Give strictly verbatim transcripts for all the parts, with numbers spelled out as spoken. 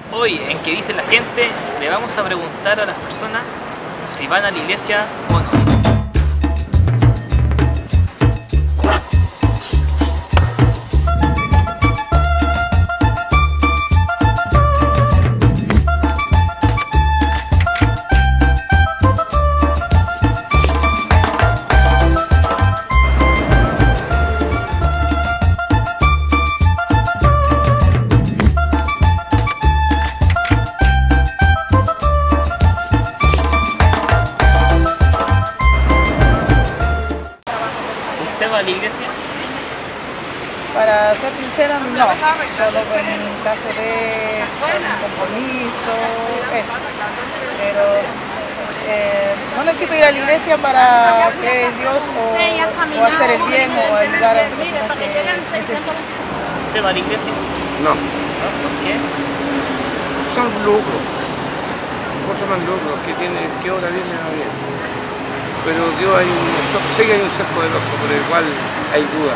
Hoy, en ¿Qué dice la gente?, le vamos a preguntar a las personas si van a la iglesia o no. ¿Usted va a la iglesia? Para ser sincera, no, solo en caso de un compromiso, eso. Pero eh, no necesito ir a la iglesia para creer en Dios o, o hacer el bien o ayudar a las personas que necesitan. ¿Usted va a la iglesia? No. ¿No? ¿Por qué? Son lucros. Mucho más lucros que tiene, que ahora viene a bien. Pero Dios hay un, sé que hay un ser poderoso, pero igual hay duda.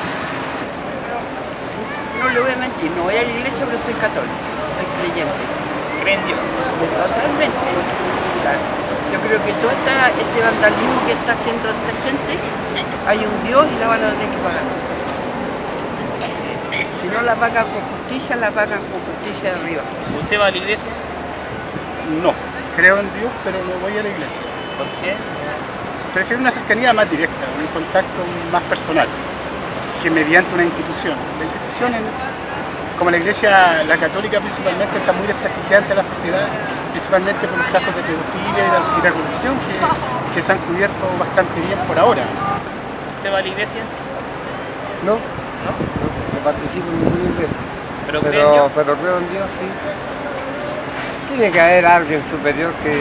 No le voy a mentir, no voy a la iglesia, pero soy católico, soy creyente. ¿Cree en Dios? Totalmente. Claro. Yo creo que todo esta, este vandalismo que está haciendo esta gente, hay un Dios y la van a tener que pagar. Si no la pagan con justicia, la pagan con justicia de arriba. ¿Usted va a la iglesia? No, creo en Dios, pero no voy a la iglesia. ¿Por qué? Prefiero una cercanía más directa, un contacto más personal, que mediante una institución. La institución, en, como la iglesia, la católica principalmente, está muy desprestigiada ante la sociedad, principalmente por los casos de pedofilia y de, y de corrupción que, que se han cubierto bastante bien por ahora. ¿Usted va a la iglesia? No, ¿No? no participo en ningún ingreso. ¿Pero cree en Dios? Pero, pero creo en Dios, sí. Tiene que haber alguien superior que,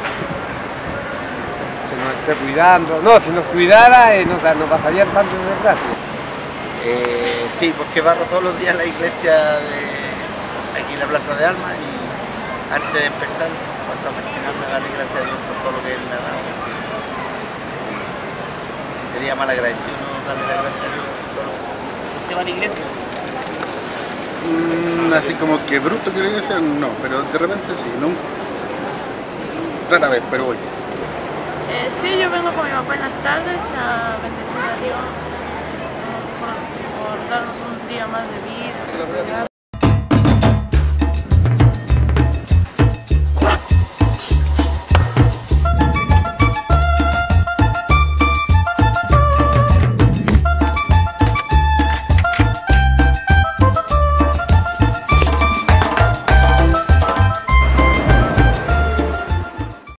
que nos esté cuidando. No, si nos cuidara, eh, nos, nos pasarían tantas desgracias. Eh, sí, porque barro todos los días la iglesia de aquí en la Plaza de Armas y antes de empezar paso a persignarme a darle gracias a Dios por todo lo que Él me ha dado, porque eh, sería mal agradecido no darle la gracia a Dios por todo lo que... ¿Usted va a la iglesia? Mm, así como que bruto que la iglesia, no, pero de repente sí, no, rara vez, pero voy. Eh, sí, yo vengo con mi papá en las tardes a bendecir a Dios por, por darnos un día más de vida.